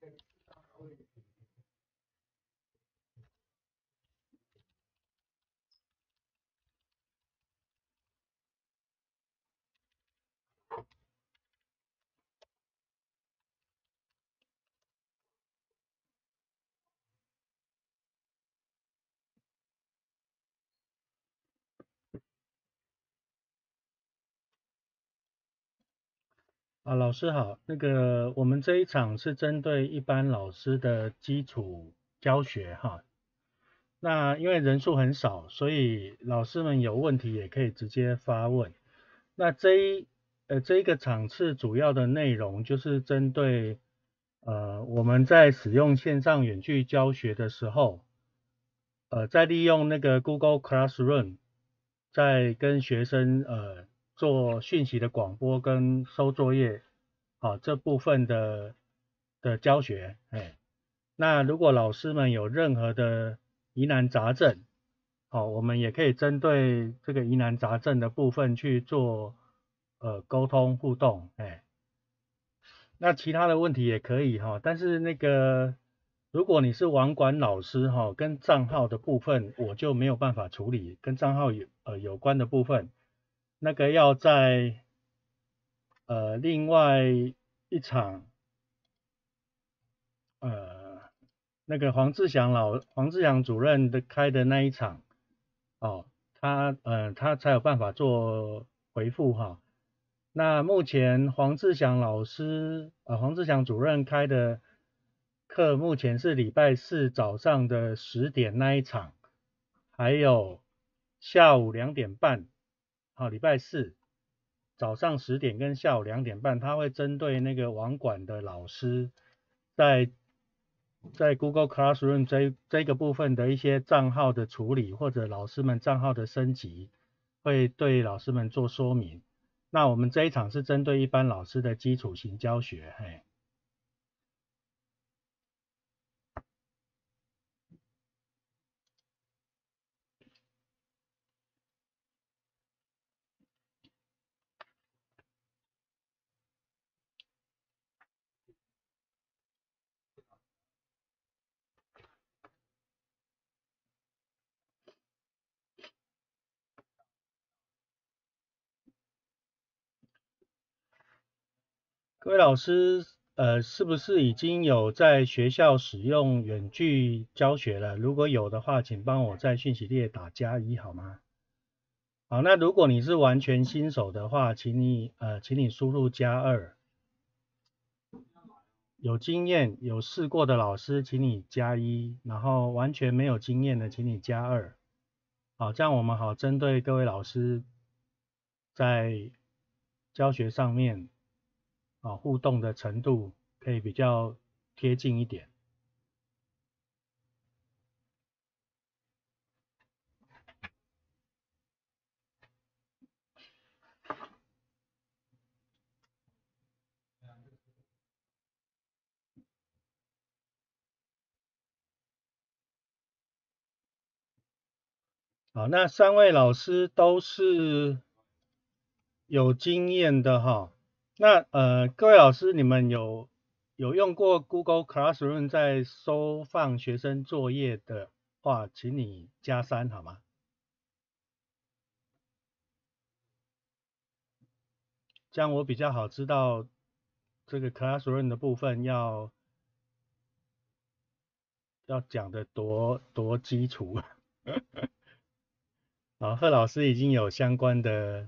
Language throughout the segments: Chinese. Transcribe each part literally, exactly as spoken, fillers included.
啊，老师好，那个我们这一场是针对一般老师的基础教学哈。那因为人数很少，所以老师们有问题也可以直接发问。那这一呃这一个场次主要的内容就是针对呃我们在使用线上远距教学的时候，呃在利用那个 Google Classroom，在跟学生呃做讯息的广播跟收作业，好、这部分的的教学，哎，那如果老师们有任何的疑难杂症，好、我们也可以针对这个疑难杂症的部分去做呃沟通互动，哎，那其他的问题也可以哈，但是那个如果你是网管老师哈，跟账号的部分我就没有办法处理，跟账号有呃有关的部分，那个要在呃另外一场呃那个黄志祥老黄志祥主任的开的那一场哦，他呃他才有办法做回复哈。那目前黄志祥老师呃黄志祥主任开的课，目前是礼拜四早上的十点那一场，还有下午两点半，好，礼拜四早上十点跟下午两点半，他会针对那个网管的老师在在 Google Classroom 这这个部分的一些账号的处理，或者老师们账号的升级，会对老师们做说明。那我们这一场是针对一般老师的基础型教学，嘿。各位老师，呃，是不是已经有在学校使用远距教学了？如果有的话，请帮我在讯息列打加一好吗？好，那如果你是完全新手的话，请你呃，请你输入加二。有经验、有试过的老师，请你加一，然后完全没有经验的，请你加二。好，这样我们好针对各位老师在教学上面啊互动的程度可以比较贴近一点。好，那三位老师都是有经验的哈。那呃，各位老师，你们有有用过 Google Classroom 在收放学生作业的话，请你加三好吗？这样我比较好知道这个 Classroom 的部分要要讲的多多基础。好，贺老师已经有相关的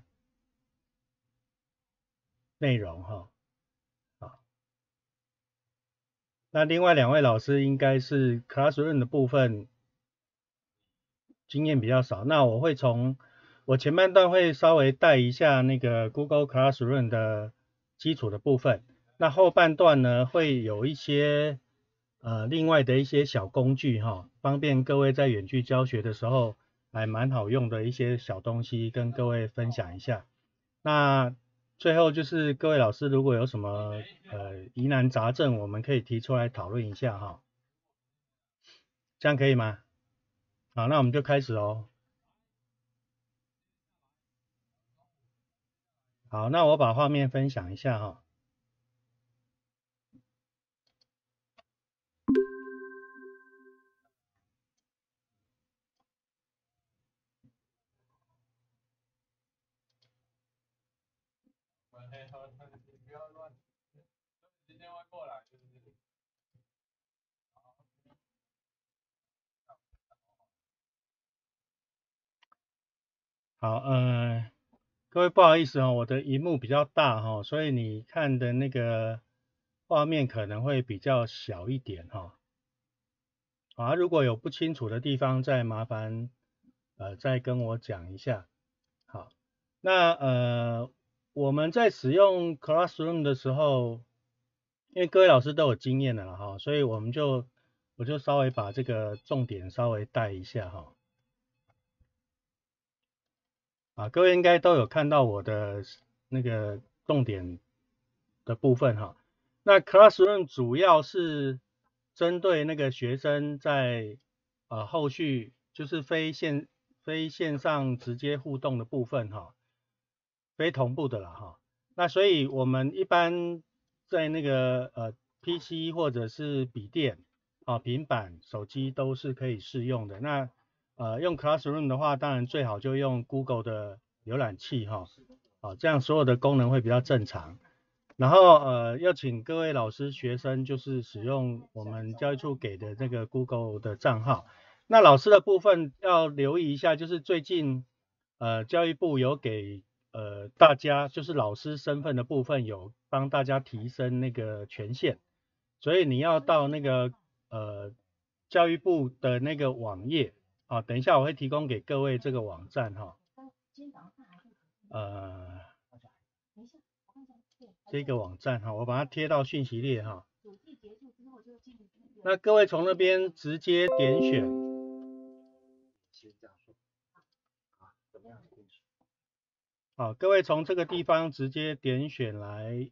内容哈。好，那另外两位老师应该是 Classroom 的部分经验比较少，那我会从我前半段会稍微带一下那个 Google Classroom 的基础的部分，那后半段呢会有一些呃另外的一些小工具哈，方便各位在远距教学的时候还蛮好用的一些小东西跟各位分享一下。那最后就是各位老师如果有什么呃疑难杂症，我们可以提出来讨论一下哈，这样可以吗？好，那我们就开始哦。好，那我把画面分享一下哈。 不要乱，今天会过来，就是。 好，呃，各位不好意思哦，我的荧幕比较大哈、哦，所以你看的那个画面可能会比较小一点哈、哦。啊，如果有不清楚的地方，再麻烦呃再跟我讲一下。好，那呃我们在使用 Classroom 的时候，因为各位老师都有经验的了哈，所以我们就我就稍微把这个重点稍微带一下哈。啊，各位应该都有看到我的那个重点的部分哈。那 Classroom 主要是针对那个学生在呃后续就是非线非线上直接互动的部分哈，非同步的啦哈。那所以我们一般在那个呃 P C 或者是笔电啊、平板、手机都是可以适用的。那呃，用 Classroom 的话，当然最好就用 Google 的浏览器哈，啊，这样所有的功能会比较正常。然后呃，要请各位老师、学生就是使用我们教育处给的这个 Google 的账号。那老师的部分要留意一下，就是最近呃教育部有给呃大家就是老师身份的部分有帮大家提升那个权限，所以你要到那个呃教育部的那个网页。好，等一下我会提供给各位这个网站哈，呃，这个网站哈，我把它贴到讯息列哈。那各位从那边直接点选，好，各位从这个地方直接点选来。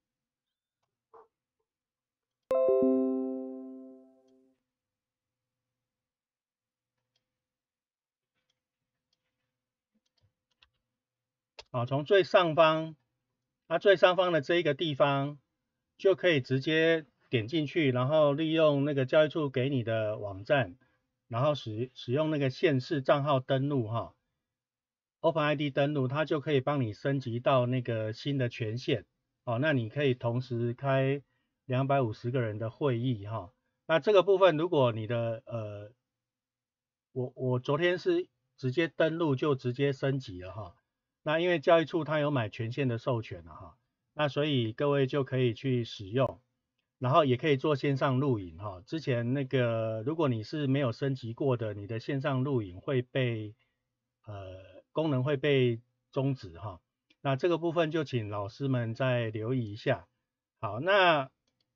好，从最上方，它最上方的这一个地方就可以直接点进去，然后利用那个教育处给你的网站，然后使使用那个县市账号登录哈 ，OpenID 登录，它就可以帮你升级到那个新的权限。哦，那你可以同时开两百五十个人的会议哈。那这个部分，如果你的呃，我我昨天是直接登录就直接升级了哈。那因为教育处它有买权限的授权了哈，那所以各位就可以去使用，然后也可以做线上录影哈。之前那个如果你是没有升级过的，你的线上录影会被呃功能会被终止哈。那这个部分就请老师们再留意一下。好，那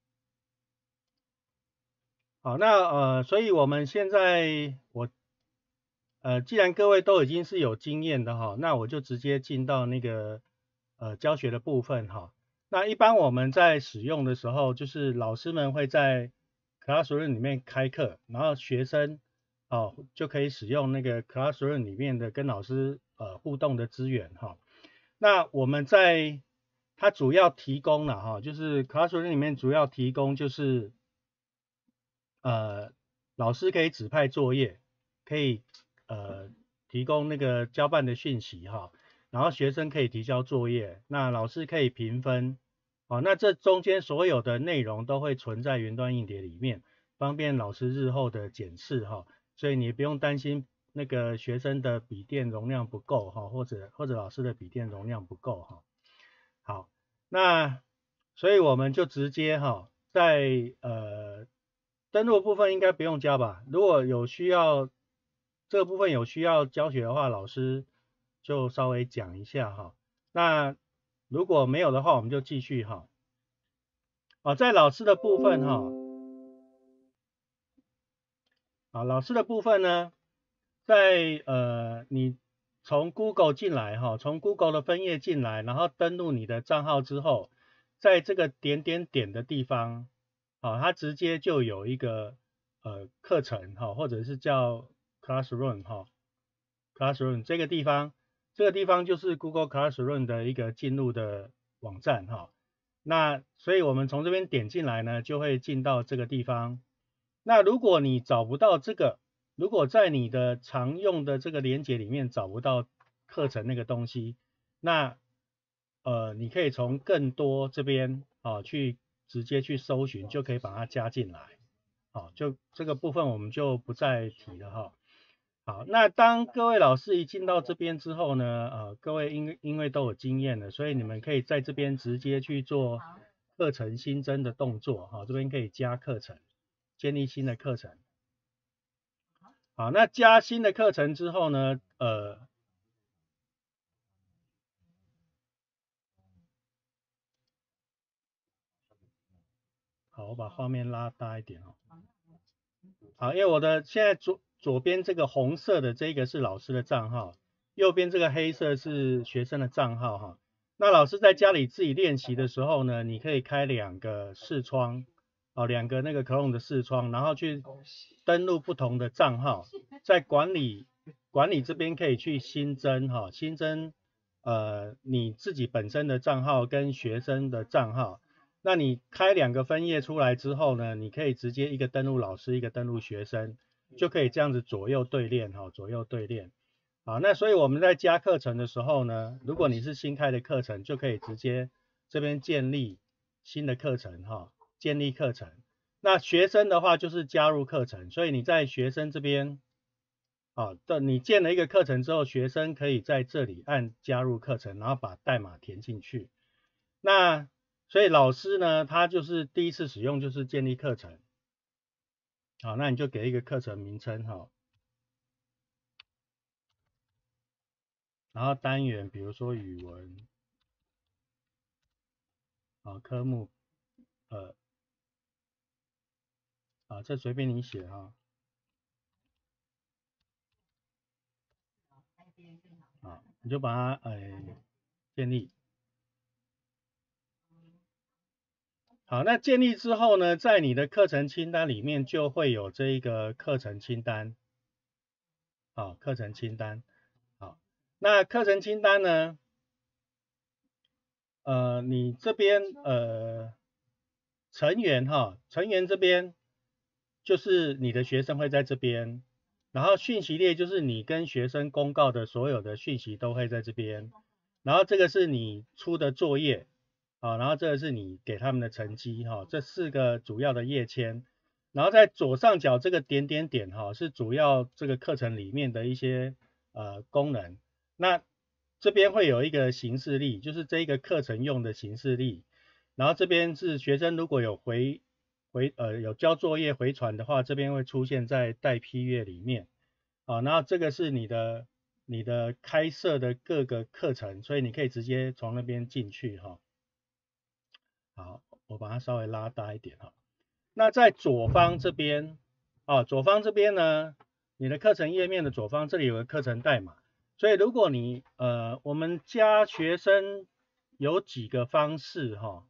好，那呃，所以我们现在我呃，既然各位都已经是有经验的哈，那我就直接进到那个呃教学的部分哈。那一般我们在使用的时候，就是老师们会在 Classroom 里面开课，然后学生哦就可以使用那个 Classroom 里面的跟老师呃互动的资源哈。那我们在它主要提供了哈，就是 Classroom 里面主要提供就是呃老师可以指派作业，可以呃提供那个交办的讯息哈，然后学生可以提交作业，那老师可以评分，哦，那这中间所有的内容都会存在云端硬碟里面，方便老师日后的检视哈，所以你不用担心那个学生的笔电容量不够哈，或者或者老师的笔电容量不够哈。好，那所以我们就直接哈，在呃登录部分应该不用教吧？如果有需要这个部分有需要教学的话，老师就稍微讲一下哈。那如果没有的话，我们就继续哈。哦，在老师的部分哈，啊，老师的部分呢，在呃你从 Google 进来哈，从 Google 的分页进来，然后登录你的账号之后，在这个点点点的地方，啊，它直接就有一个呃课程哈，或者是叫 Classroom 哈，Classroom 这个地方，这个地方就是 Google Classroom 的一个进入的网站哈。那所以我们从这边点进来呢，就会进到这个地方。那如果你找不到这个，如果在你的常用的这个连结里面找不到课程那个东西，那呃，你可以从更多这边啊去直接去搜寻，就可以把它加进来。好，就这个部分我们就不再提了哈。好，那当各位老师一进到这边之后呢，呃，各位因因为都有经验了，所以你们可以在这边直接去做课程新增的动作。好，这边可以加课程，建立新的课程。好，那加新的课程之后呢，呃，好，我把画面拉大一点哦。好，因为我的现在左左边这个红色的这个是老师的账号，右边这个黑色是学生的账号哈。那老师在家里自己练习的时候呢，你可以开两个视窗，哦，两个那个 Chrome 的视窗，然后去登录不同的账号，在管理管理这边可以去新增哈，新增呃你自己本身的账号跟学生的账号。那你开两个分页出来之后呢，你可以直接一个登录老师，一个登录学生，就可以这样子左右对练哈，左右对练。好，那所以我们在加课程的时候呢，如果你是新开的课程，就可以直接这边建立新的课程哈，建立课程。那学生的话就是加入课程，所以你在学生这边，啊，的你建了一个课程之后，学生可以在这里按加入课程，然后把代码填进去。那所以老师呢，他就是第一次使用就是建立课程，好，那你就给一个课程名称哈，然后单元比如说语文，啊科目，呃，啊这随便你写哈，啊你就把它呃建立，好，那建立之后呢，在你的课程清单里面就会有这一个课程清单，好，课程清单，好，那课程清单呢？呃，你这边呃成员哈，成员这边就是你的学生会在这边，然后讯息列就是你跟学生公告的所有的讯息都会在这边，然后这个是你出的作业，啊，然后这个是你给他们的成绩哈，这四个主要的页签，然后在左上角这个点点点哈是主要这个课程里面的一些呃功能，那这边会有一个行事历，就是这一个课程用的行事历，然后这边是学生如果有回回呃有交作业回传的话，这边会出现在待批阅里面，啊，然后这个是你的你的开设的各个课程，所以你可以直接从那边进去哈。好，我把它稍微拉大一点哈。那在左方这边，啊，左方这边呢，你的课程页面的左方这里有个课程代码。所以如果你呃，我们加学生有几个方式哈，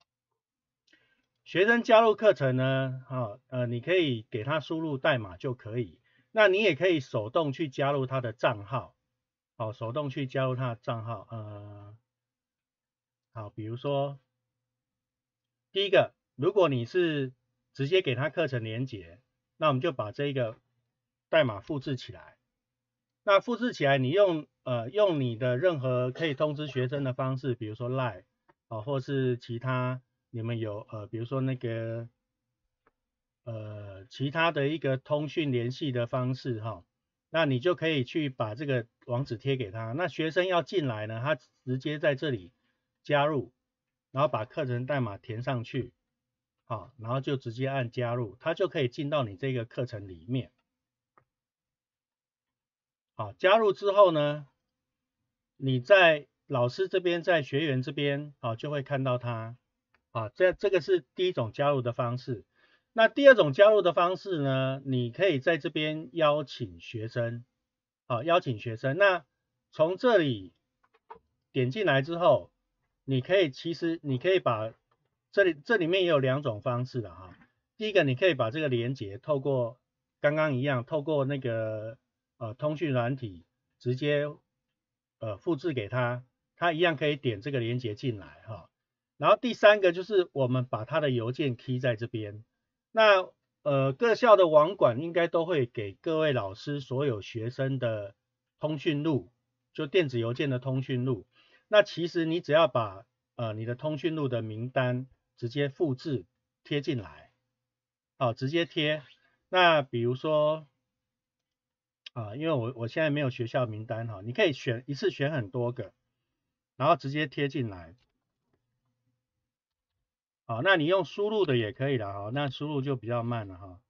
学生加入课程呢，哈呃，你可以给他输入代码就可以，那你也可以手动去加入他的账号，好，手动去加入他的账号，呃，好，比如说第一个，如果你是直接给他课程连结，那我们就把这个代码复制起来。那复制起来，你用呃用你的任何可以通知学生的方式，比如说 Line 啊，或是其他你们有呃比如说那个呃其他的一个通讯联系的方式哈，那你就可以去把这个网址贴给他。那学生要进来呢，他直接在这里加入，然后把课程代码填上去，好，然后就直接按加入，他就可以进到你这个课程里面。好，加入之后呢，你在老师这边，在学员这边，好，就会看到他，啊，这这个是第一种加入的方式。那第二种加入的方式呢，你可以在这边邀请学生，好，邀请学生。那从这里点进来之后，你可以其实你可以把这里这里面也有两种方式的哈。第一个，你可以把这个连接透过刚刚一样，透过那个呃通讯软体直接呃复制给他，他一样可以点这个连接进来哈。然后第三个就是我们把他的邮件 key 在这边，那呃各校的网管应该都会给各位老师所有学生的通讯录，就电子邮件的通讯录。 那其实你只要把呃你的通讯录的名单直接复制贴进来，好，直接贴。那比如说啊，因为我我现在没有学校名单哈，你可以选一次选很多个，然后直接贴进来。好，那你用输入的也可以了哈，那输入就比较慢了哈。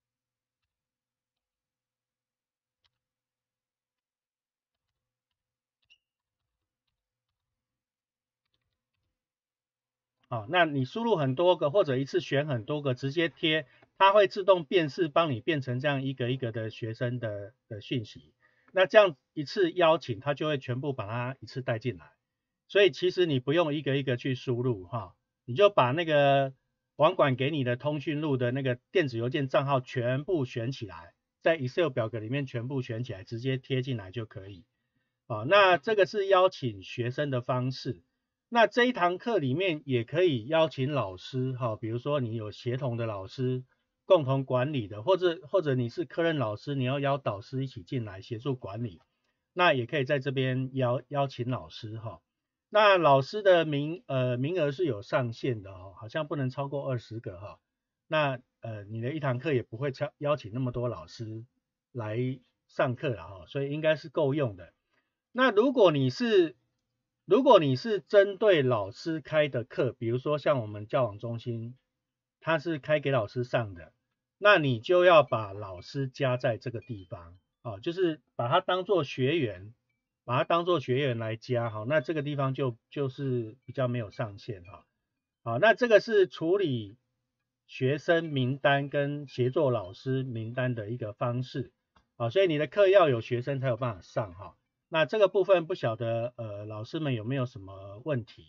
好，那你输入很多个或者一次选很多个，直接贴，它会自动辨识帮你变成这样一个一个的学生的的讯息。那这样一次邀请，它就会全部把它一次带进来。所以其实你不用一个一个去输入哈，你就把那个网管给你的通讯录的那个电子邮件账号全部选起来，在 Excel 表格里面全部选起来，直接贴进来就可以。好，那这个是邀请学生的方式。那这一堂课里面也可以邀请老师哈，比如说你有协同的老师、共同管理的，或者或者你是科任老师，你要邀导师一起进来协助管理，那也可以在这边邀邀请老师哈。那老师的名呃名额是有上限的哈，好像不能超过二十个哈。那呃你的一堂课也不会邀邀请那么多老师来上课了哈，所以应该是够用的。那如果你是如果你是针对老师开的课，比如说像我们教网中心，它是开给老师上的，那你就要把老师加在这个地方，啊，就是把它当做学员，把它当做学员来加，好，那这个地方就就是比较没有上限哈，好，那这个是处理学生名单跟协作老师名单的一个方式，啊，所以你的课要有学生才有办法上哈。那这个部分不晓得呃老师们有没有什么问题？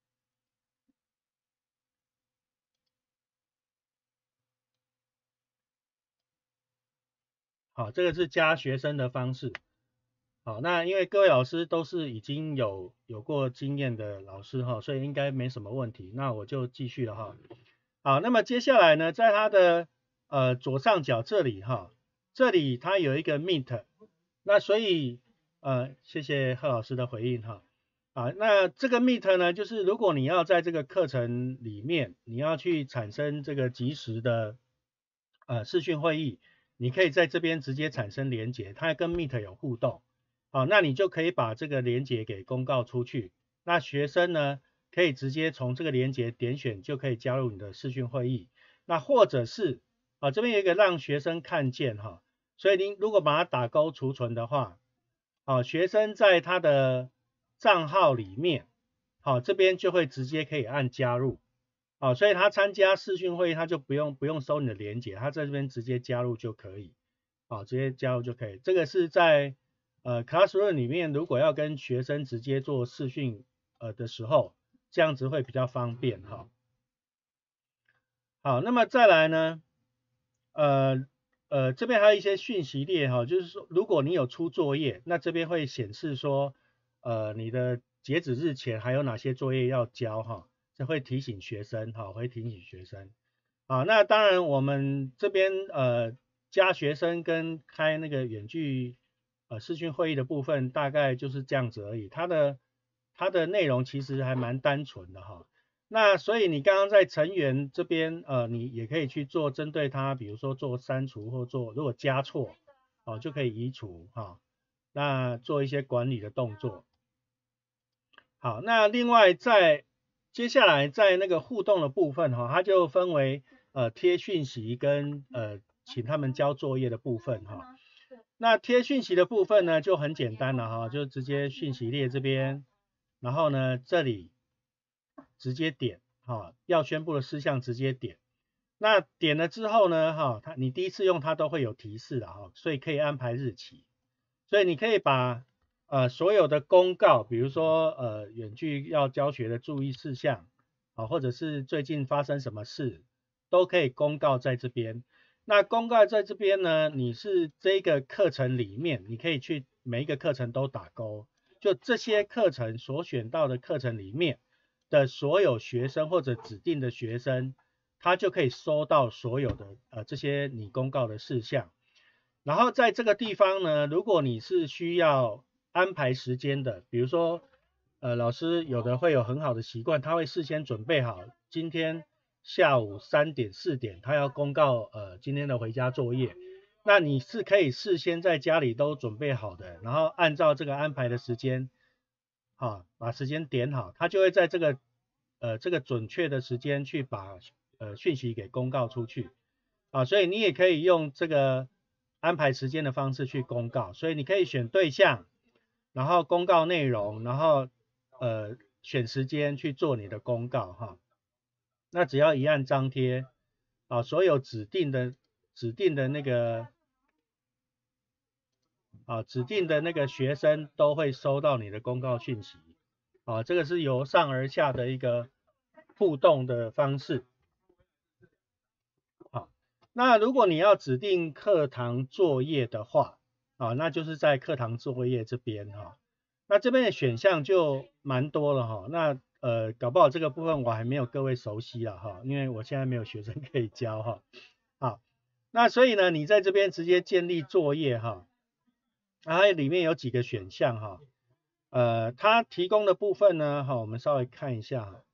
好，这个是加学生的方式。好，那因为各位老师都是已经有有过经验的老师哈，所以应该没什么问题。那我就继续了哈。好，那么接下来呢，在它的呃左上角这里哈，这里它有一个 Meet， 那所以呃谢谢贺老师的回应哈。啊，那这个 Meet 呢，就是如果你要在这个课程里面，你要去产生这个即时的呃视讯会议，你可以在这边直接产生连结，它跟 Meet 有互动，好，那你就可以把这个连结给公告出去，那学生呢可以直接从这个连结点选就可以加入你的视讯会议，那或者是啊这边有一个让学生看见哈，所以您如果把它打勾储存的话，啊学生在他的账号里面，好，这边就会直接可以按加入，好，所以他参加视讯会议，他就不用不用收你的连结，他在这边直接加入就可以，好，直接加入就可以。这个是在呃 Classroom 里面，如果要跟学生直接做视讯呃的时候，这样子会比较方便哈。好，那么再来呢，呃呃这边还有一些讯息列哈，就是说如果你有出作业，那这边会显示说。呃，你的截止日前还有哪些作业要交哈？这会提醒学生哈，会提醒学生。好，那当然我们这边呃加学生跟开那个远距呃视讯会议的部分大概就是这样子而已，它的它的内容其实还蛮单纯的哈。那所以你刚刚在成员这边呃你也可以去做针对它，比如说做删除或做如果加错哦就可以移除哈。那做一些管理的动作。好，那另外在接下来在那个互动的部分哈，它就分为呃贴讯息跟呃请他们交作业的部分哈。那贴讯息的部分呢就很简单了哈，就直接讯息列这边，然后呢这里直接点哈，要宣布的事项直接点。那点了之后呢哈，它你第一次用它都会有提示的哈，所以可以安排日期，所以你可以把呃，所有的公告，比如说呃，远距要教学的注意事项，啊，或者是最近发生什么事，都可以公告在这边。那公告在这边呢，你是这个课程里面，你可以去每一个课程都打勾，就这些课程所选到的课程里面的所有学生或者指定的学生，他就可以收到所有的呃这些你公告的事项。然后在这个地方呢，如果你是需要安排时间的，比如说呃老师有的会有很好的习惯，他会事先准备好今天下午三点四点他要公告呃今天的回家作业，那你是可以事先在家里都准备好的，然后按照这个安排的时间，啊，把时间点好，他就会在这个呃这个准确的时间去把呃讯息给公告出去，啊，所以你也可以用这个安排时间的方式去公告，所以你可以选对象，然后公告内容，然后呃选时间去做你的公告哈。那只要一按张贴，啊，所有指定的指定的那个啊指定的那个学生都会收到你的公告讯息，啊，这个是由上而下的一个互动的方式。好，那如果你要指定课堂作业的话，啊，那就是在课堂作业这边哈，那这边的选项就蛮多了哈，那呃搞不好这个部分我还没有各位熟悉了哈，因为我现在没有学生可以教哈。好，那所以呢，你在这边直接建立作业哈，然后里面有几个选项哈，呃，它提供的部分呢，哈，我们稍微看一下哈。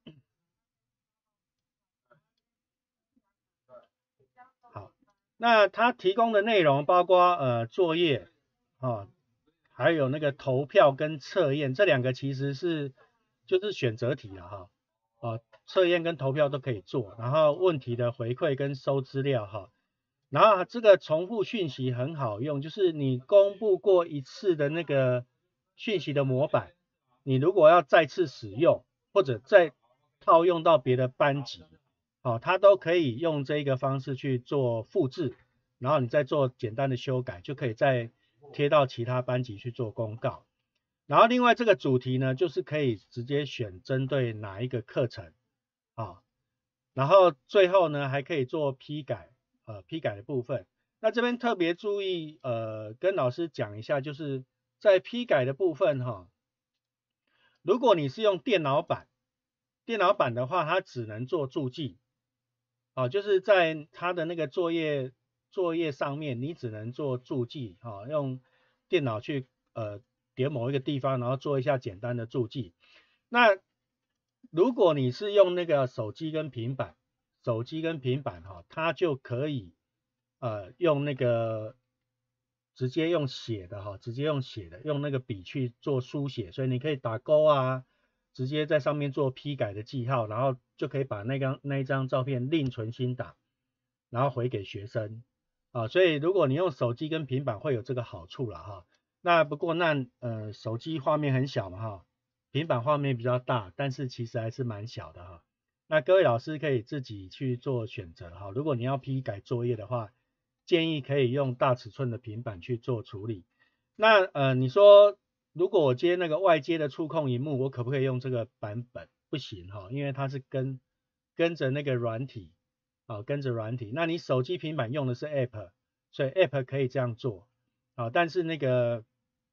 好，那它提供的内容包括呃作业啊，还有那个投票跟测验，这两个其实是就是选择题了哈，啊，测验跟投票都可以做，然后问题的回馈跟收资料哈，然后这个重复讯息很好用，就是你公布过一次的那个讯息的模板，你如果要再次使用或者再套用到别的班级，好，它都可以用这个方式去做复制，然后你再做简单的修改，就可以再贴到其他班级去做公告。然后另外这个主题呢，就是可以直接选针对哪一个课程啊，然后最后呢还可以做批改，呃批改的部分。那这边特别注意，呃跟老师讲一下，就是在批改的部分哈，如果你是用电脑版，电脑版的话，它只能做注记，啊，就是在它的那个作业作业上面，你只能做注记，啊，用电脑去呃点某一个地方，然后做一下简单的注记。那如果你是用那个手机跟平板，手机跟平板哈，它就可以呃用那个直接用写的哈，直接用写的，用那个笔去做书写，所以你可以打勾啊，直接在上面做批改的记号，然后就可以把那张那一张照片另存新档，然后回给学生啊。所以如果你用手机跟平板会有这个好处了哈。那不过那呃手机画面很小嘛哈，平板画面比较大，但是其实还是蛮小的哈。那各位老师可以自己去做选择哈。如果你要批改作业的话，建议可以用大尺寸的平板去做处理。那呃你说如果我接那个外接的触控荧幕，我可不可以用这个版本？不行哈，因为它是跟跟着那个软体啊，跟着软体。那你手机平板用的是 App， 所以 App 可以这样做啊，但是那个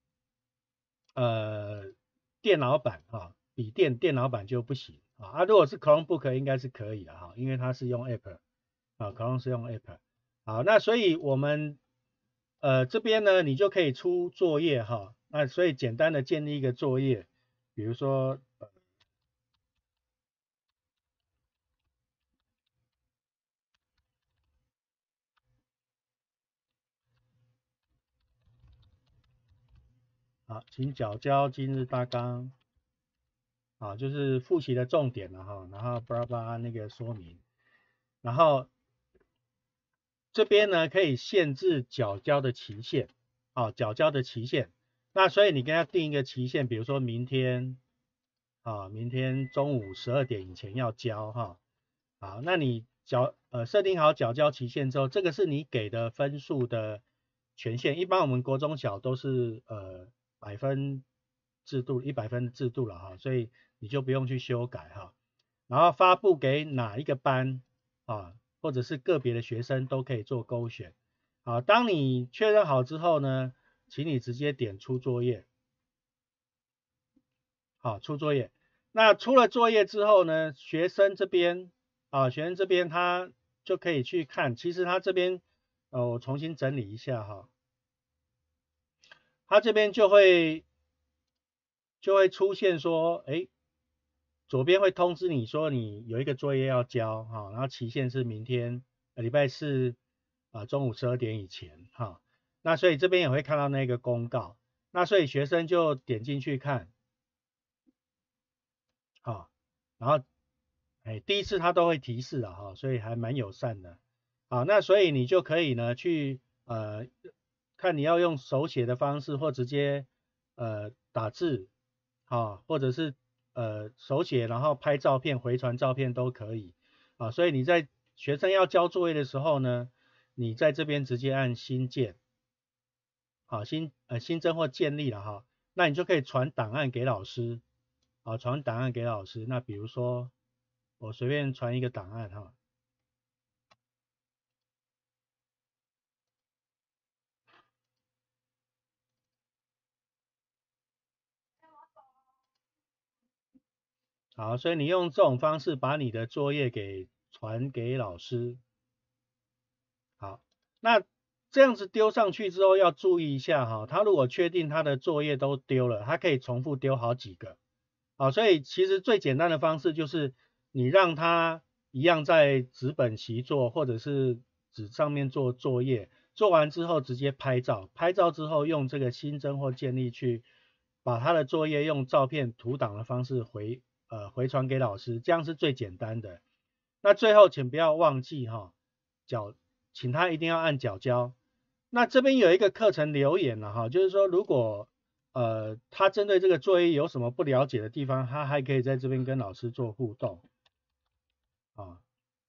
呃电脑版啊，笔电电脑版就不行啊。啊，如果是 Chromebook 应该是可以的哈，因为它是用 App 啊，Chrome 是用 App。好，那所以我们呃这边呢，你就可以出作业哈。那所以简单的建立一个作业，比如说呃好，请缴交今日大纲啊，就是复习的重点了哈，然后巴拉巴拉那个说明，然后这边呢可以限制缴交的期限，啊，缴交的期限。那所以你跟他定一个期限，比如说明天，啊，明天中午十二点以前要交哈。好，那你缴呃设定好缴交期限之后，这个是你给的分数的权限。一般我们国中小都是呃百分制度，一百分制度了哈，所以你就不用去修改哈。然后发布给哪一个班啊，或者是个别的学生都可以做勾选。好，当你确认好之后呢，请你直接点出作业。好，出作业。那出了作业之后呢，学生这边啊，学生这边他就可以去看，其实他这边呃我重新整理一下哈，他这边就会就会出现说，哎，左边会通知你说你有一个作业要交哈，然后期限是明天呃礼拜四啊、呃、中午十二点以前哈，那所以这边也会看到那个公告，那所以学生就点进去看，好，然后哎第一次他都会提示的哈，所以还蛮友善的，好，那所以你就可以呢去呃看你要用手写的方式或直接呃打字，啊，或者是呃手写，然后拍照片回传照片都可以啊。所以你在学生要交作业的时候呢，你在这边直接按新建，好新呃新增或建立了哈，那你就可以传档案给老师，啊传档案给老师。那比如说我随便传一个档案哈。好，所以你用这种方式把你的作业给传给老师。好，那这样子丢上去之后要注意一下哈，他如果确定他的作业都丢了，他可以重复丢好几个。好，所以其实最简单的方式就是你让他一样在纸本习作或者是纸上面做作业，做完之后直接拍照，拍照之后用这个新增或建立去把他的作业用照片图档的方式回呃回传给老师，这样是最简单的。那最后请不要忘记哈，缴，请他一定要按缴交。那这边有一个课程留言了哈，就是说如果呃他针对这个作业有什么不了解的地方，他还可以在这边跟老师做互动啊，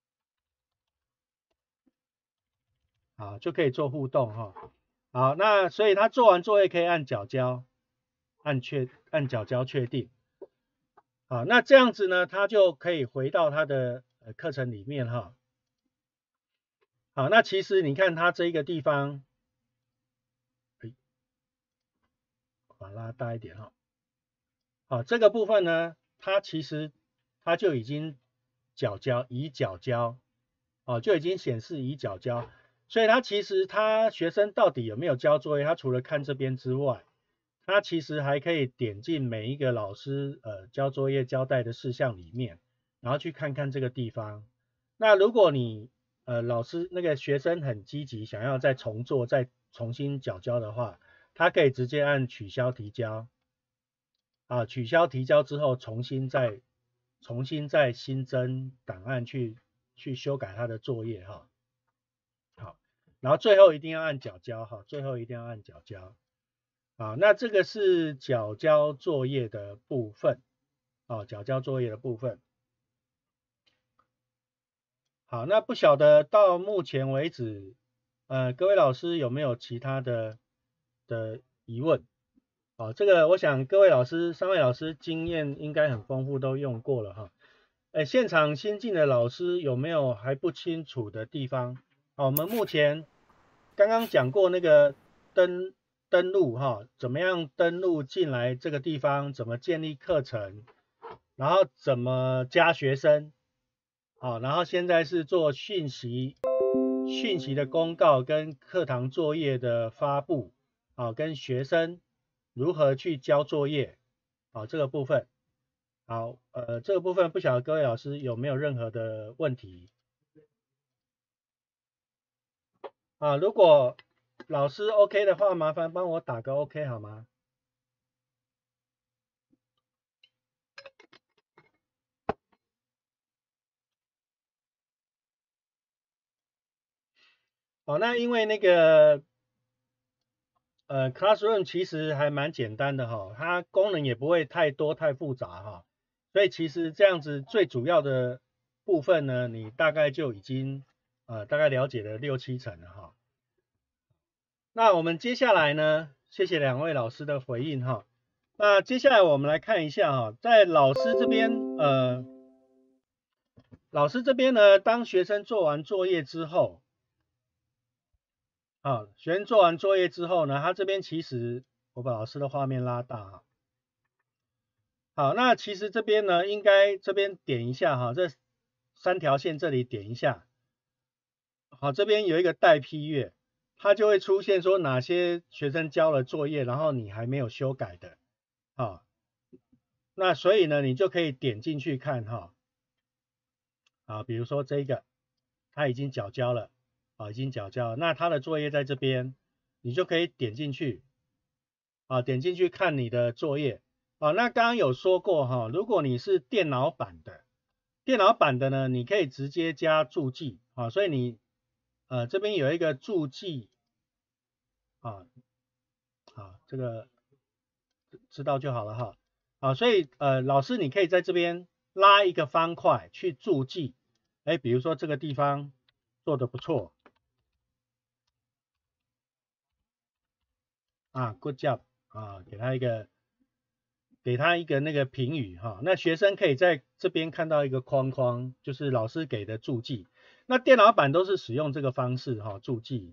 好就可以做互动哈。好，那所以他做完作业可以按缴交，按确按缴交确定。好，那这样子呢，他就可以回到他的呃课程里面哈。好，那其实你看他这一个地方，哎，把它拉大一点哈。好，这个部分呢，它其实它就已经缴交已缴交，哦，就已经显示已缴交，所以它其实他学生到底有没有交作业，他除了看这边之外，他其实还可以点进每一个老师呃交作业交代的事项里面，然后去看看这个地方。那如果你呃老师那个学生很积极，想要再重做再重新缴交的话，他可以直接按取消提交。啊，取消提交之后，重新再重新再新增档案去去修改他的作业哈。好，然后最后一定要按缴交哈，最后一定要按缴交。啊，那这个是缴交作业的部分，啊，缴交作业的部分。好，那不晓得到目前为止，呃，各位老师有没有其他的的疑问？好，这个我想各位老师、三位老师经验应该很丰富，都用过了哈。哎，现场新进的老师有没有还不清楚的地方？好，我们目前刚刚讲过那个登登录哈，怎么样登录进来这个地方，怎么建立课程，然后怎么加学生，好，然后现在是做讯息讯息的公告跟课堂作业的发布，好，跟学生如何去交作业，好，这个部分，好，呃，这个部分不晓得各位老师有没有任何的问题啊？如果老师 OK 的话，麻烦帮我打个 OK 好吗？好，那因为那个呃 Classroom 其实还蛮简单的哈，它功能也不会太多太复杂哈，所以其实这样子最主要的部分呢，你大概就已经呃大概了解了六七成了哈。那我们接下来呢，谢谢两位老师的回应哈。那接下来我们来看一下哈，在老师这边呃，老师这边呢，当学生做完作业之后，啊，学生做完作业之后呢，他这边其实我把老师的画面拉大哈。好，那其实这边呢，应该这边点一下哈，这三条线这里点一下。好，这边有一个待批阅，它就会出现说哪些学生交了作业，然后你还没有修改的。啊， 那所以呢，你就可以点进去看哈，啊，比如说这个，他已经缴交了，啊，已经缴交了，那他的作业在这边，你就可以点进去，啊，点进去看你的作业，啊，那刚刚有说过哈，如果你是电脑版的，电脑版的呢，你可以直接加注记，啊，所以你，呃，这边有一个注记，啊，啊，这个知道就好了哈。啊，所以呃，老师你可以在这边拉一个方块去注记，哎，比如说这个地方做的不错，啊 ，good job，啊，给他一个给他一个那个评语哈。那学生可以在这边看到一个框框，就是老师给的注记。那电脑版都是使用这个方式哈，注记。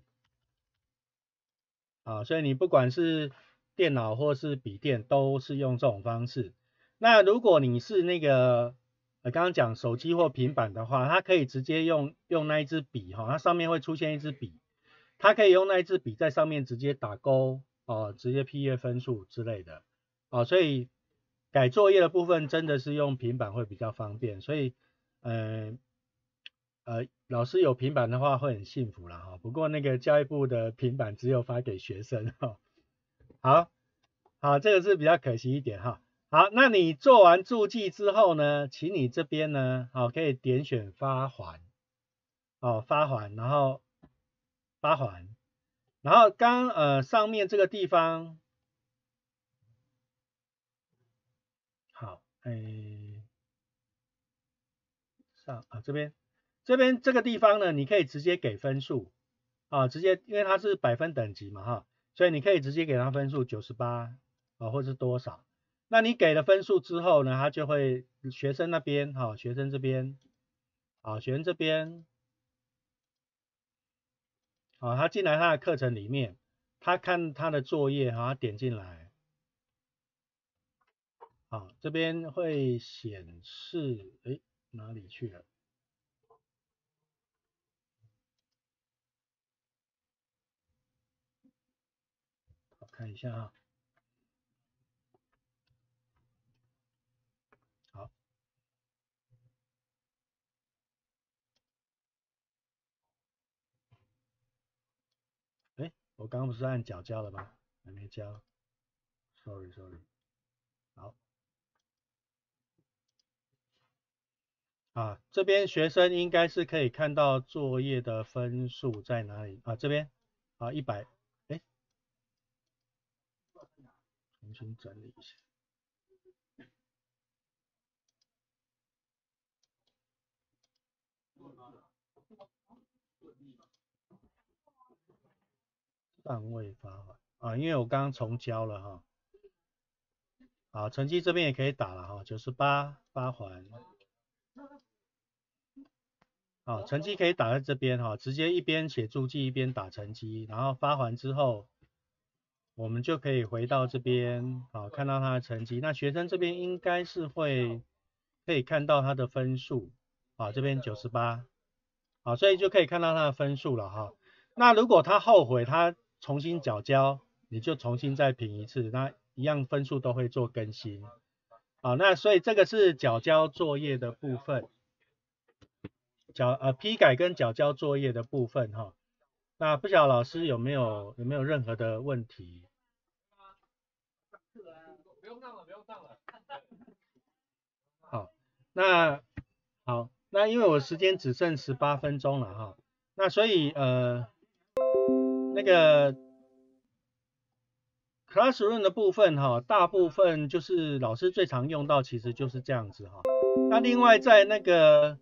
啊，所以你不管是电脑或是笔电，都是用这种方式。那如果你是那个呃刚刚讲手机或平板的话，它可以直接用用那一支笔哈，它上面会出现一支笔，它可以用那一支笔在上面直接打勾哦，直接批阅分数之类的哦，所以改作业的部分真的是用平板会比较方便，所以嗯。呃，呃老师有平板的话会很幸福啦哈，不过那个教育部的平板只有发给学生哈。好，好，这个是比较可惜一点哈。好，那你做完注记之后呢，请你这边呢，好，可以点选发还，哦，发还，然后发还，然后刚呃上面这个地方，好，诶，上啊这边这边这个地方呢，你可以直接给分数啊，直接因为它是百分等级嘛哈，所以你可以直接给它分数九十八啊，或是多少。那你给了分数之后呢，他就会学生那边哈，学生这边，啊，学生这边，啊，他进来他的课程里面，他看他的作业哈，他点进来，啊，这边会显示，诶，哪里去了？我看一下啊，好，诶，我刚刚不是按脚交了吗？还没交，sorry sorry，好。啊，这边学生应该是可以看到作业的分数在哪里啊？这边啊，一百，哎，重新整理一下。尚未发还啊，因为我刚刚重交了哈。好，成绩这边也可以打了哈，九十八发还。好，成绩可以打在这边哈，直接一边写注记一边打成绩，然后发还之后，我们就可以回到这边，好，看到他的成绩。那学生这边应该是会可以看到他的分数，啊，这边九十八，好，所以就可以看到他的分数了哈。那如果他后悔，他重新缴交，你就重新再评一次，那一样分数都会做更新。好，那所以这个是缴交作业的部分，缴呃批改跟缴交作业的部分哈。那不晓得老师有没有有没有任何的问题？ 不用上了，不用上了。 好，那好，那因为我时间只剩十八分钟了哈，那所以呃那个 Classroom 的部分哈，大部分就是老师最常用到，其实就是这样子哈。那另外在那个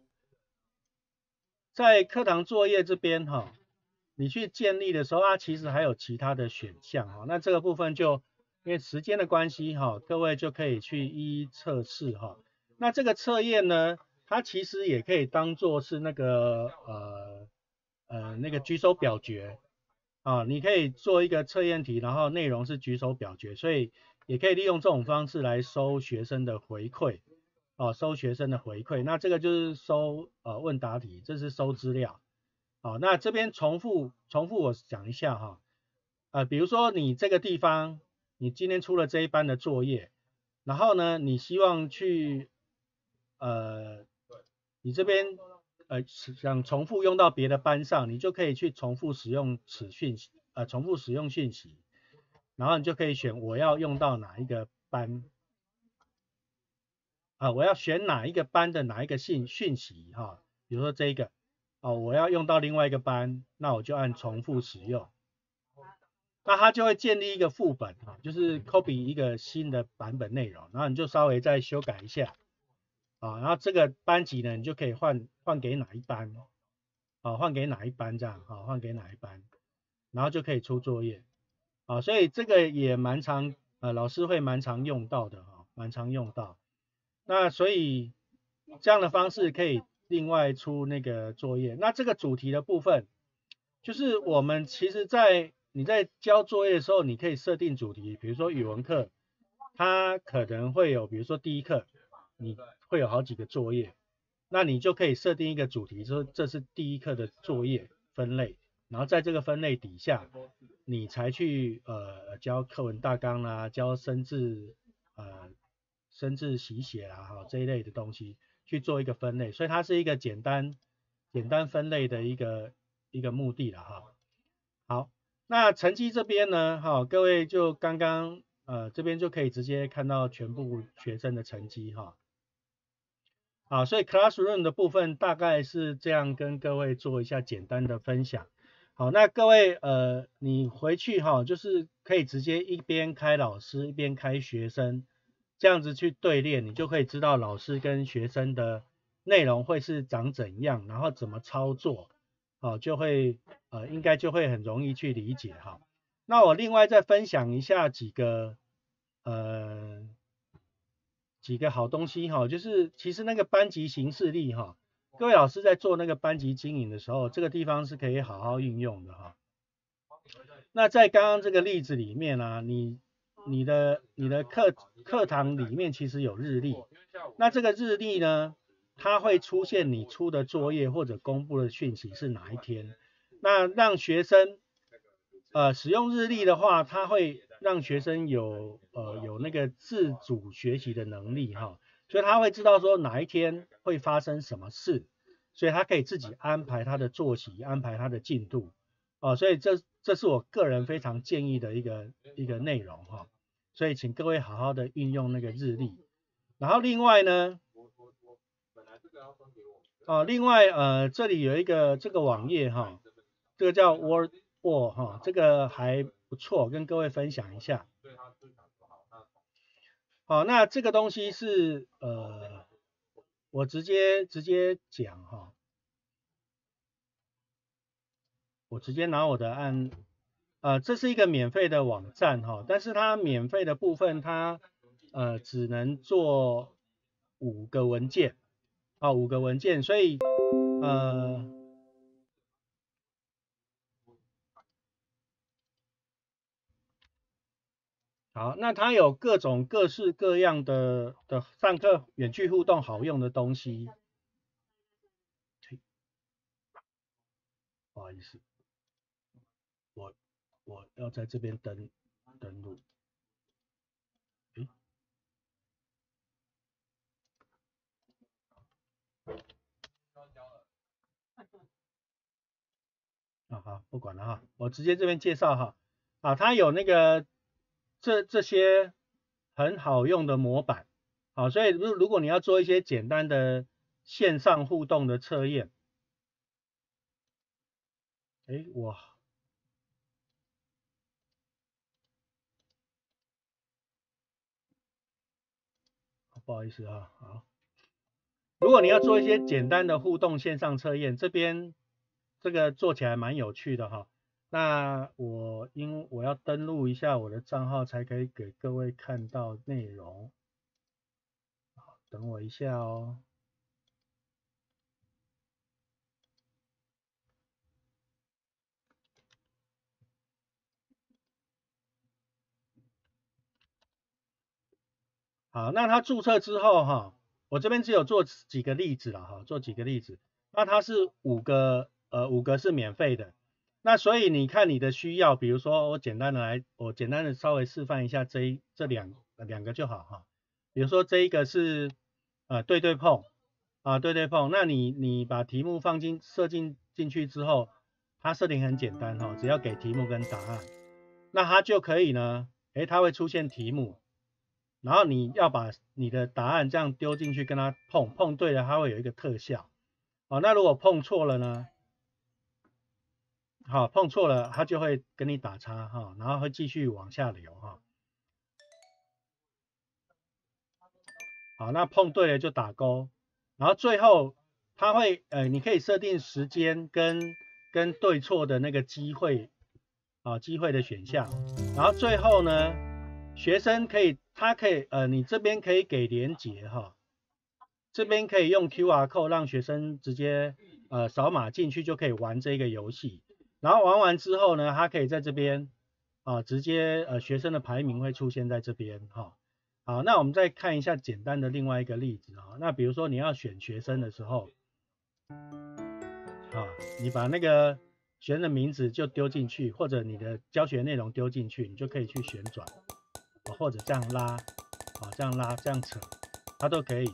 在课堂作业这边哈，你去建立的时候，它其实还有其他的选项哈。那这个部分就因为时间的关系哈，各位就可以去一一测试哈。那这个测验呢，它其实也可以当做是那个呃呃那个举手表决啊，你可以做一个测验题，然后内容是举手表决，所以也可以利用这种方式来收学生的回馈。哦，收学生的回馈，那这个就是收呃问答题，这是收资料。好，那这边重复重复我讲一下哈，呃，比如说你这个地方，你今天出了这一班的作业， 然后呢，你希望去呃，你这边呃想重复用到别的班上，你就可以去重复使用此讯息，呃，重复使用讯息，然后你就可以选我要用到哪一个班，啊，我要选哪一个班的哪一个信讯息哈，比如说这一个，哦，我要用到另外一个班，那我就按重复使用。那它就会建立一个副本啊，就是 copy 一个新的版本内容，然后你就稍微再修改一下啊，然后这个班级呢，你就可以换换给哪一班啊，换给哪一班这样啊，换给哪一班，然后就可以出作业啊，所以这个也蛮常呃老师会蛮常用到的哈，蛮常用到。那所以这样的方式可以另外出那个作业。那这个主题的部分，就是我们其实在你在交作业的时候，你可以设定主题，比如说语文课，它可能会有，比如说第一课，你会有好几个作业，那你就可以设定一个主题，说这是第一课的作业分类，然后在这个分类底下，你才去呃教课文大纲啦，教生字呃生字习写啦，哈这一类的东西去做一个分类，所以它是一个简单简单分类的一个一个目的了哈。好，那成绩这边呢，哈，各位就刚刚呃这边就可以直接看到全部学生的成绩哈。好，所以 Classroom 的部分大概是这样跟各位做一下简单的分享。好，那各位呃你回去哈，就是可以直接一边开老师一边开学生，这样子去对练，你就可以知道老师跟学生的内容会是长怎样，然后怎么操作，好，就会呃应该就会很容易去理解哈。那我另外再分享一下几个呃几个好东西哈，就是其实那个班级行事历哈，各位老师在做那个班级经营的时候，这个地方是可以好好运用的哈。那在刚刚这个例子里面呢、啊，你你的你的课课堂里面其实有日历，那这个日历呢，它会出现你出的作业或者公布的讯息是哪一天，那让学生呃使用日历的话，它会让学生有呃有那个自主学习的能力哈，所以他会知道说哪一天会发生什么事，所以他可以自己安排他的作息，安排他的进度。哦，所以这这是我个人非常建议的一个一个内容哈，所以请各位好好的运用那个日历。然后另外呢，哦，另外呃这里有一个这个网页哈，这个叫 Wordwall 哈，这个还不错，跟各位分享一下。好，那这个东西是呃我直接直接讲哈。我直接拿我的按，呃，这是一个免费的网站哈，但是它免费的部分它呃只能做五个文件，啊五个文件，所以呃好，那它有各种各式各样的的上课远距互动好用的东西，不好意思，我我要在这边登登录。啊好，不管了哈，我直接这边介绍哈，啊，它有那个这这些很好用的模板，好，所以如如果你要做一些简单的线上互动的测验，哎，我不好意思啊，好，如果你要做一些简单的互动线上测验，这边这个做起来蛮有趣的哈。那我因我要登录一下我的账号，才可以给各位看到内容。好，等我一下哦。好，那他注册之后哈，我这边只有做几个例子了哈，做几个例子。那它是五个呃五个是免费的，那所以你看你的需要，比如说我简单的来，我简单的稍微示范一下这一这两两个就好哈。 比如说这一个是呃对对碰啊对对碰，那你你把题目放进设进进去之后，它设定很简单哈、哦，只要给题目跟答案，那它就可以呢，诶，它会出现题目，然后你要把你的答案这样丢进去跟它碰，碰对了它会有一个特效，哦，那如果碰错了呢？好，碰错了它就会跟你打叉哈、哦，然后会继续往下流哈、哦。好，那碰对了就打勾，然后最后它会呃，你可以设定时间跟跟对错的那个机会啊，机会的选项，然后最后呢，学生可以他可以呃，你这边可以给连结哈，这边可以用 Q R code 让学生直接呃扫码进去就可以玩这个游戏，然后玩完之后呢，他可以在这边啊直接呃学生的排名会出现在这边哈。好，那我们再看一下简单的另外一个例子啊，那比如说你要选学生的时候，啊，你把那个学生的名字就丢进去，或者你的教学内容丢进去，你就可以去旋转，啊，或者这样拉，啊，这样拉，这样扯，它都可以，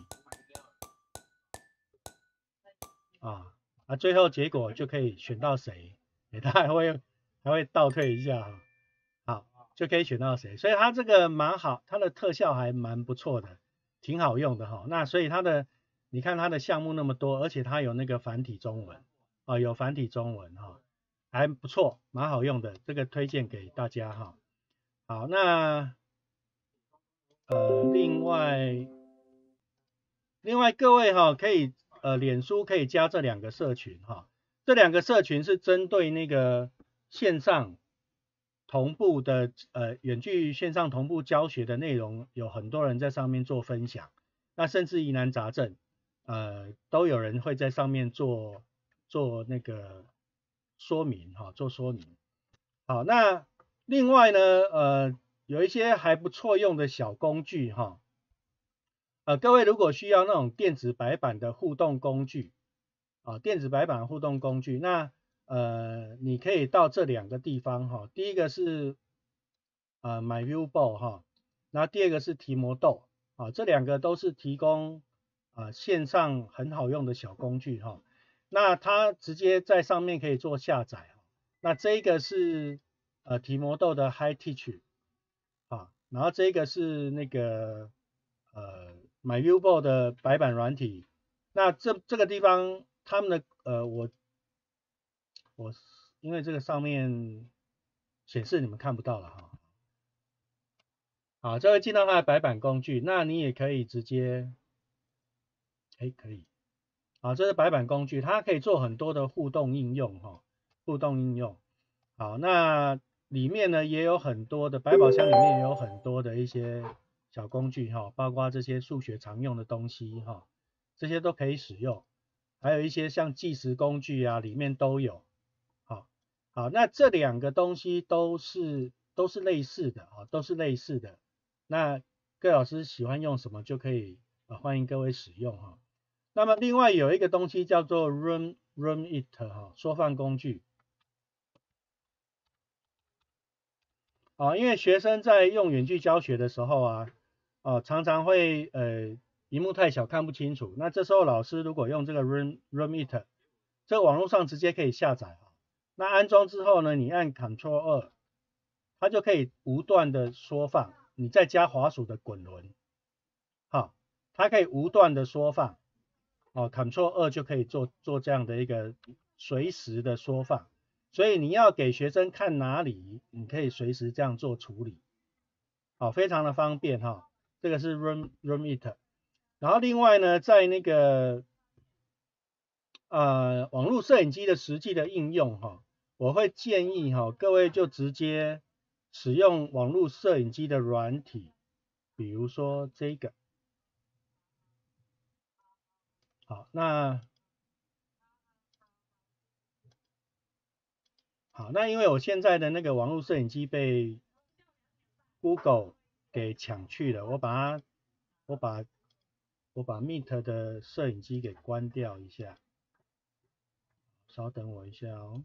啊，啊，最后结果就可以选到谁，欸，它还会还会倒退一下哈，好，就可以选到谁，所以它这个蛮好，它的特效还蛮不错的，挺好用的哈。那所以它的，你看它的项目那么多，而且它有那个繁体中文，啊，有繁体中文哈，还不错，蛮好用的，这个推荐给大家哈。好，那呃，另外另外各位哈，可以呃，脸书可以加这两个社群哈，这两个社群是针对那个线上同步的呃远距线上同步教学的内容，有很多人在上面做分享，那甚至疑难杂症呃都有人会在上面做做那个说明哈，做说明。好，那另外呢呃有一些还不错用的小工具哈。呃，各位如果需要那种电子白板的互动工具，啊，电子白板互动工具，那呃，你可以到这两个地方哈，第一个是呃 MyViewBoard 哈，那第二个是提摩豆，啊，这两个都是提供啊、呃、线上很好用的小工具哈，那它直接在上面可以做下载，那这一个是呃提摩豆的 HiTeach 啊，然后这个是那个呃 MyViewBoard 的白板软体，那这这个地方他们的呃我我因为这个上面显示你们看不到了哈，好，这会进到它的白板工具，那你也可以直接，哎可以，好，这是白板工具，它可以做很多的互动应用哈，互动应用，好，那里面呢也有很多的百宝箱里面也有很多的一些小工具哈，包括这些数学常用的东西哈，这些都可以使用，还有一些像计时工具啊，里面都有。好，好，那这两个东西都是都是类似的啊，都是类似的。那各位老师喜欢用什么就可以啊，欢迎各位使用哈。那么另外有一个东西叫做 Room Room It 哈，缩放工具。啊，因为学生在用远距教学的时候啊，啊常常会呃荧幕太小看不清楚，那这时候老师如果用这个 Room Room It，这个网络上直接可以下载啊。那安装之后呢，你按 Ctrl 二，它就可以无段的缩放，你再加滑鼠的滚轮，好，它可以无段的缩放，哦 Ctrl 二就可以做做这样的一个随时的缩放。所以你要给学生看哪里，你可以随时这样做处理，好，非常的方便哈。这个是 Room Room It， 然后另外呢，在那个呃网络摄影机的实际的应用哈，我会建议哈各位就直接使用网络摄影机的软体，比如说这个，好，那好，那因为我现在的那个网络摄影机被 Google 给抢去了，我把它，我把我把 Meet 的摄影机给关掉一下，稍等我一下哦。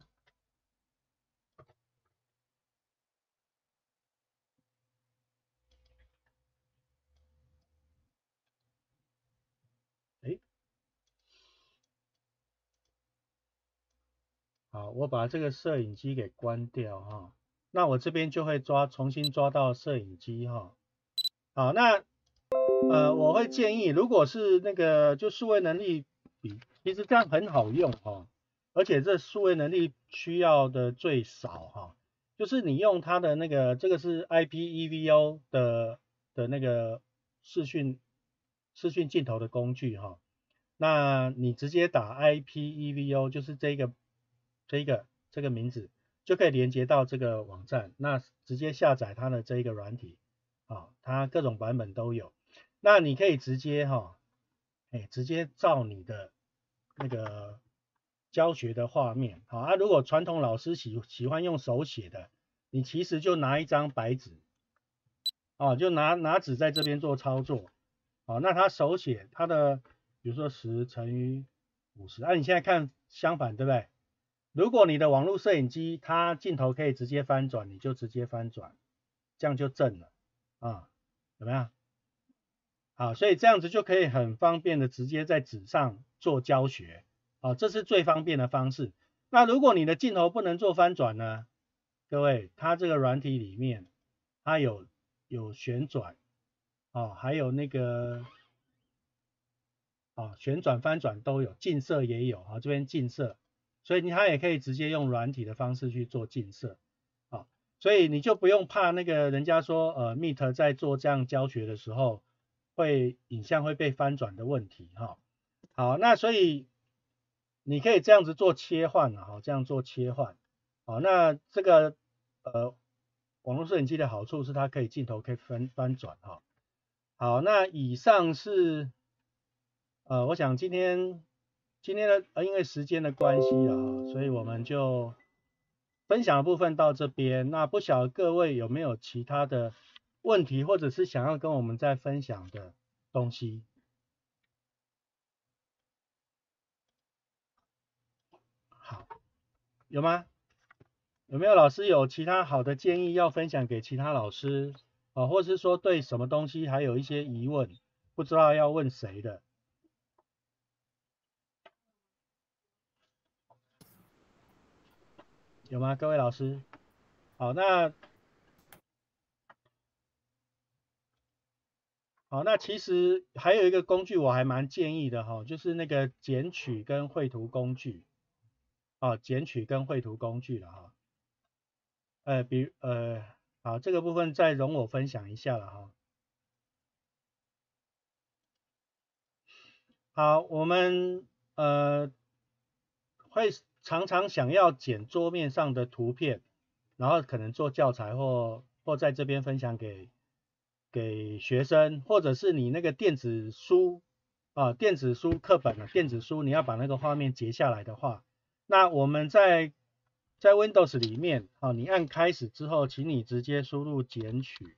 好，我把这个摄影机给关掉哈，那我这边就会抓重新抓到摄影机哈。好，那呃我会建议，如果是那个就数位能力比，其实这样很好用哈，而且这数位能力需要的最少哈，就是你用它的那个这个是 I P E V O 的的那个视讯视讯镜头的工具哈。那你直接打 I P E V O， 就是这个这个这个名字，就可以连接到这个网站，那直接下载它的这一个软体，啊，它各种版本都有。那你可以直接哈，哎，直接照你的那个教学的画面，好啊。如果传统老师喜喜欢用手写的，你其实就拿一张白纸，啊，就拿拿纸在这边做操作，好，那他手写他的。比如说十乘以五十，啊，你现在看相反，对不对？如果你的网络摄影机它镜头可以直接翻转，你就直接翻转，这样就正了啊，怎么样？好，所以这样子就可以很方便的直接在纸上做教学，啊，这是最方便的方式。那如果你的镜头不能做翻转呢？各位，它这个软体里面它有有旋转，哦，还有那个。啊，旋转、翻转都有，近色也有啊，这边近色，所以你它也可以直接用软体的方式去做近色，啊，所以你就不用怕那个人家说呃 Meet 在做这样教学的时候会影像会被翻转的问题哈。好，那所以你可以这样子做切换啊，这样做切换，好，那这个呃网络摄影机的好处是它可以镜头可以翻翻转哈。好，那以上是。呃，我想今天今天的呃因为时间的关系了哈，所以我们就分享的部分到这边。那不晓得各位有没有其他的问题，或者是想要跟我们再分享的东西？好，有吗？有没有老师有其他好的建议要分享给其他老师啊，或者是说对什么东西还有一些疑问，不知道要问谁的？有吗？各位老师？好，那好，那其实还有一个工具我还蛮建议的哈，就是那个剪取跟绘图工具啊，剪取跟绘图工具了哈。呃，比呃，好，这个部分再容我分享一下了哈。好，我们呃会常常想要剪桌面上的图片，然后可能做教材或或在这边分享给给学生，或者是你那个电子书啊，电子书课本的电子书，你要把那个画面截下来的话，那我们在在 Windows 里面啊，你按开始之后，请你直接输入剪取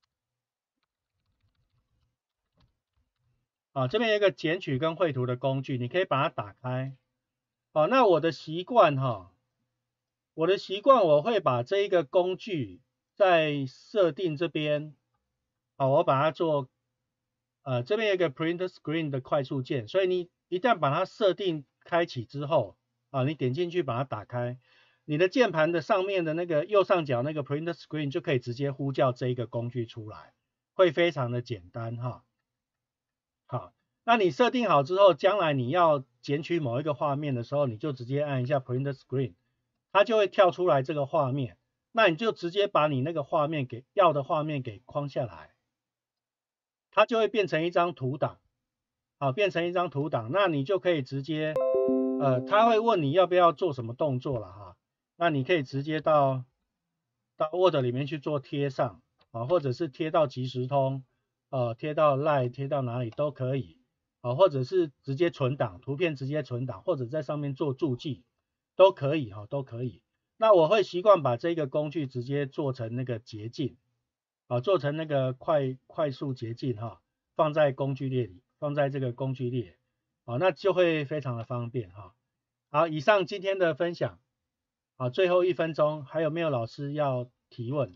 啊，这边有一个剪取跟绘图的工具，你可以把它打开。好，那我的习惯哈，我的习惯我会把这一个工具在设定这边，好，我把它做，呃，这边有一个 Print Screen 的快速键，所以你一旦把它设定开启之后，啊，你点进去把它打开，你的键盘的上面的那个右上角那个 Print Screen 就可以直接呼叫这一个工具出来，会非常的简单哈。好，那你设定好之后，将来你要剪取某一个画面的时候，你就直接按一下 Print Screen，它就会跳出来这个画面，那你就直接把你那个画面给要的画面给框下来，它就会变成一张图档，好，变成一张图档，那你就可以直接，呃，他会问你要不要做什么动作了哈，那你可以直接到到 Word 里面去做贴上，啊，或者是贴到即时通，呃，贴到 Line，贴到哪里都可以，啊，或者是直接存档，图片直接存档，或者在上面做注记，都可以哈，都可以。那我会习惯把这个工具直接做成那个捷径，啊，做成那个快快速捷径哈，放在工具列里，放在这个工具列，啊，那就会非常的方便哈。好，以上今天的分享，好，最后一分钟，还有没有老师要提问？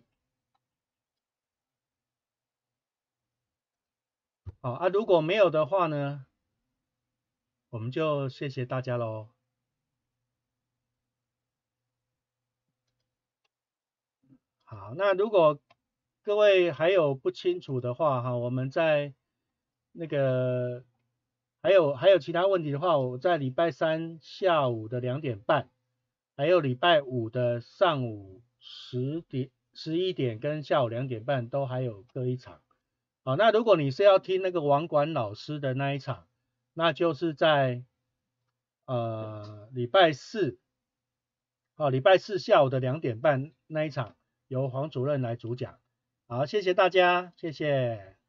好啊，如果没有的话呢，我们就谢谢大家喽。 好，那如果各位还有不清楚的话哈，我们在那个还有还有其他问题的话，我在礼拜三下午的两点半，还有礼拜五的上午十点、十一点跟下午两点半都还有各一场。好，那如果你是要听那个网管老师的那一场，那就是在呃礼拜四，好，礼拜四下午的两点半那一场由黄主任来主讲。好，谢谢大家，谢谢。